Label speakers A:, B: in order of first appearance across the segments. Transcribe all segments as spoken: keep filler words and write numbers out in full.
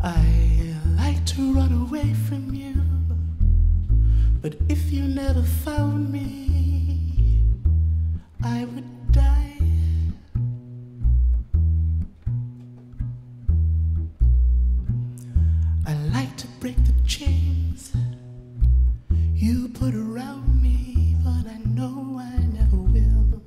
A: I like to run away from you, but if you never found me, I would die. I like to break the chains you put around me, but I know I never will.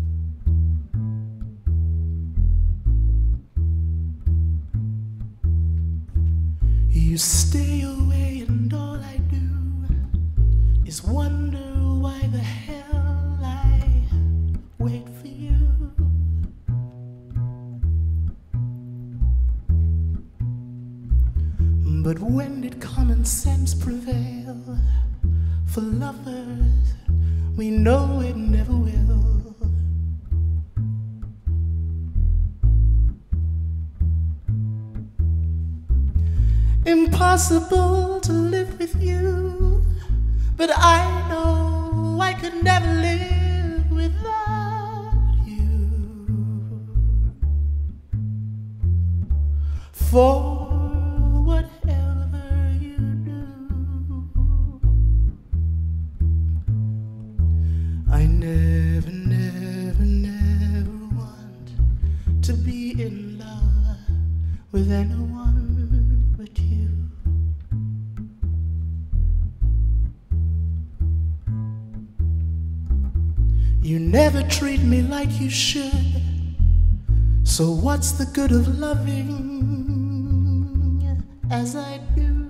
A: You stay away and all I do is wonder why the hell I wait for you. But when did common sense prevail? For lovers, we know it never will. Impossible to live with you, but I know I could never live without you. For whatever you do, I never, never, never want to be in love with anyone but you. You never treat me like you should, so what's the good of loving as I do?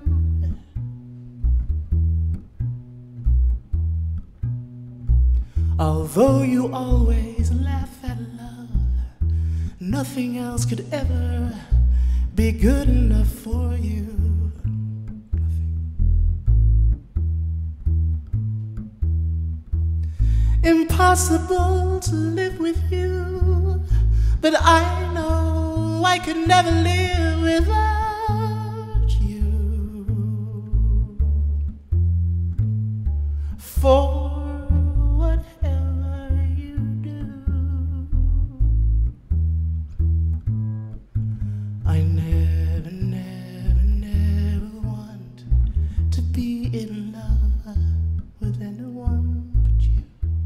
A: Although you always laugh at love, nothing else could ever be good enough for you. Impossible to live with you, but I know I could never live without you. For whatever you do, I never, never, never want to be in love with anyone but you.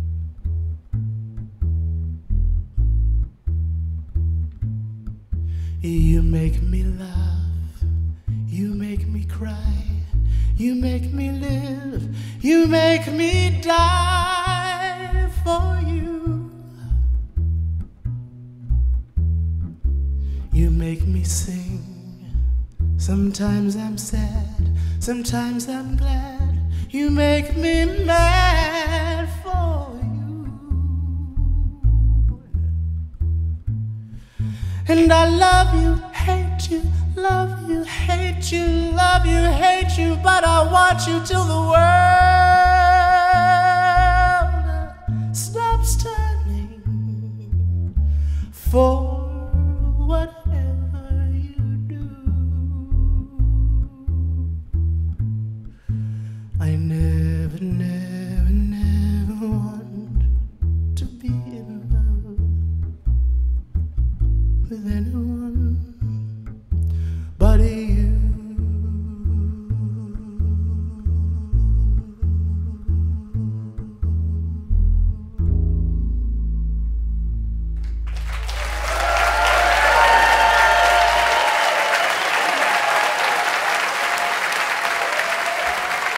A: You make me laugh, you make me cry, you make me live, you make me die for you. You make me sing, sometimes I'm sad, sometimes I'm glad. You make me mad for you. And I love you, hate you, love you, hate you, love you, hate you, but I want you till the world stops turning. For whatever you do, I never, never, never want to be in love with anyone